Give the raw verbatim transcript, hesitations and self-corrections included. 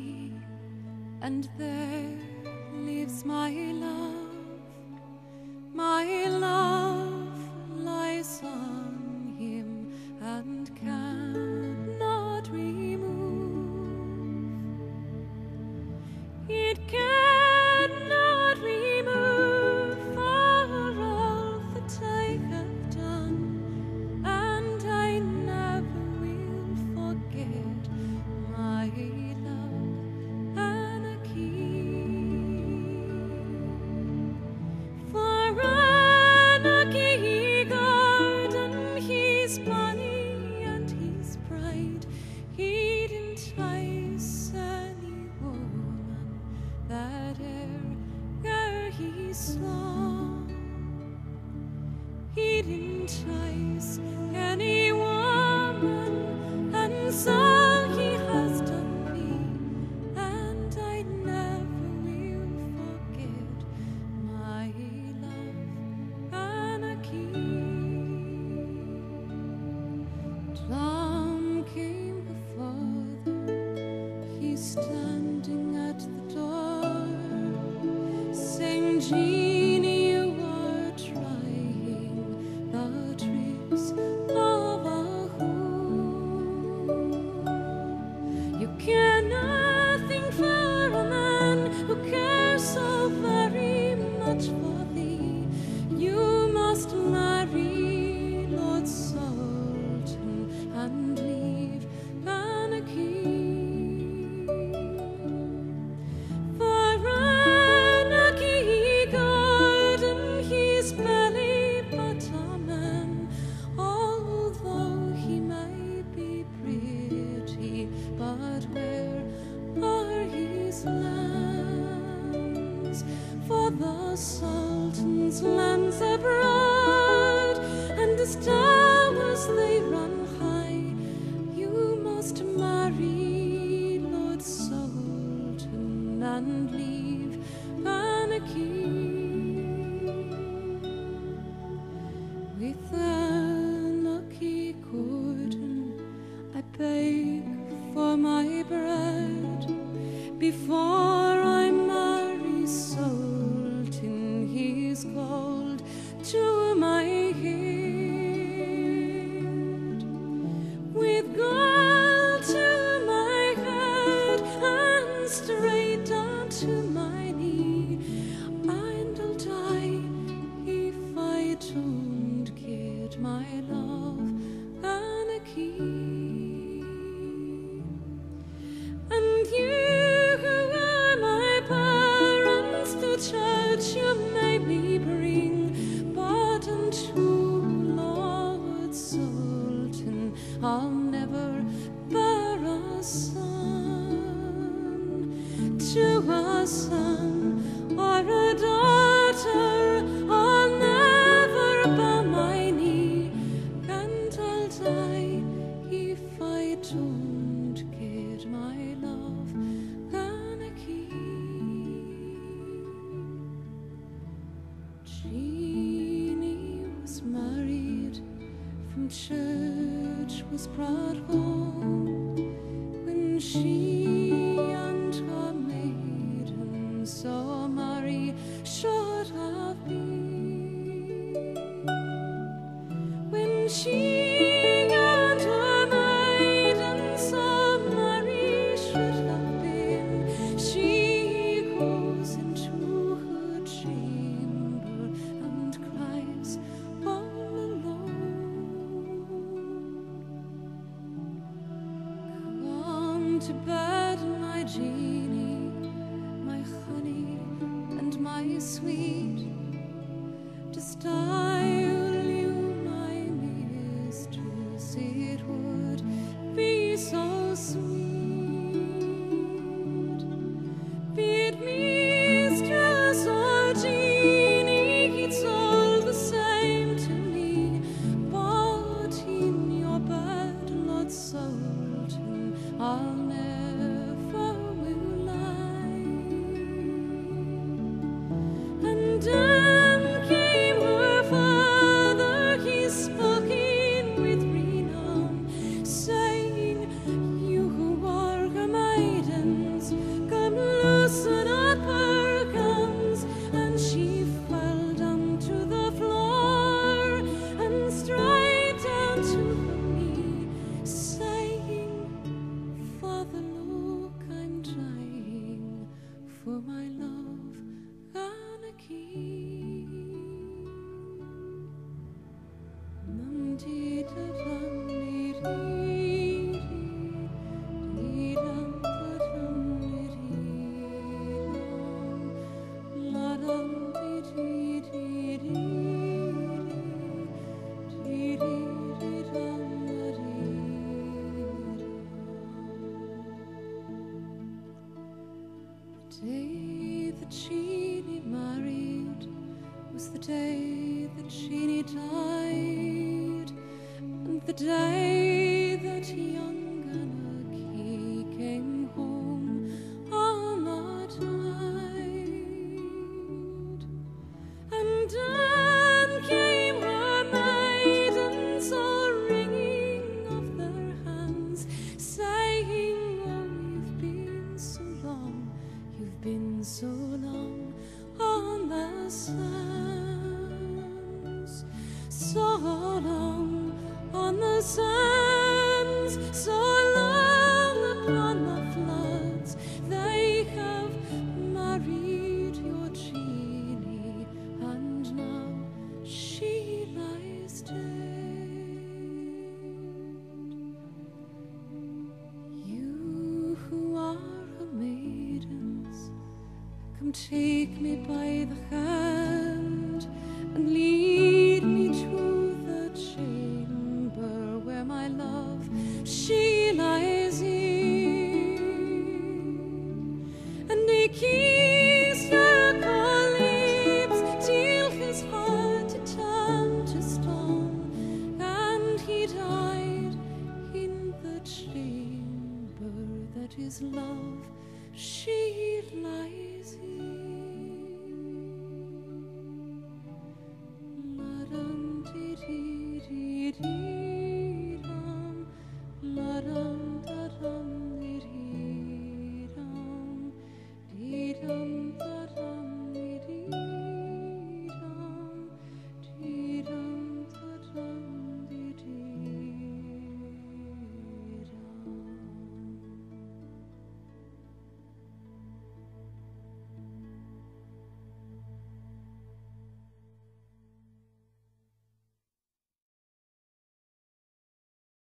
me, and there lives my love. My love lies on him and cannot remove. It cannot remove for all that I have done, and I never will forget my love, Anarchy. For Anarchy garden, he's money and he's pride. He'd entice any woman that e'er he saw. He'd entice any woman, and so he has done me, and I never will forget my love, Anarchy. Tom came the father, he's standing at the door, saying, Jeannie, you are trying the tricks of a whore. You care nothing for a man who cares so very much for thee. You must marry Lord Sultan and leave Anarchy. For Anarchy garden, he's barely but a man, although he may be pretty. But where are his lands? For the Sultan's lands are broad, and as towers they run high. You must marry Lord Sultan and leave Anarchy. With Anarchy Gordon, I beg for my bread. Before I marry Sultan, he's called to my head. With gold to my head and straight down to my knee, and I'll die if I don't get my love, Anarchy. And you who are my parents, to church you may me bring, but unto Lord Sultan I'll never bear a son. To a son or a daughter I'll never bow my knee, and I'll die if I don't get my love, Anarchy. Jeannie was married, from church was brought home, when she and her maidens for my love and a key. Dum dee da dum dee dee dee dum da dum dee dee dum la dum dee dee dee dee dee dee dee dum da dee. The day that Jeannie married was the day that Jeannie died, and the day that young Anarchy came home on that night. And then came her maidens all wringing of their hands, saying, oh, you've been so long, you've been so long on the sands, so long on the sands, so long upon the floods. They have married your Jeannie, and now she lies dead. You who are her maidens, come take me by the hand and lead me to the chamber where my love she lies in, and they keep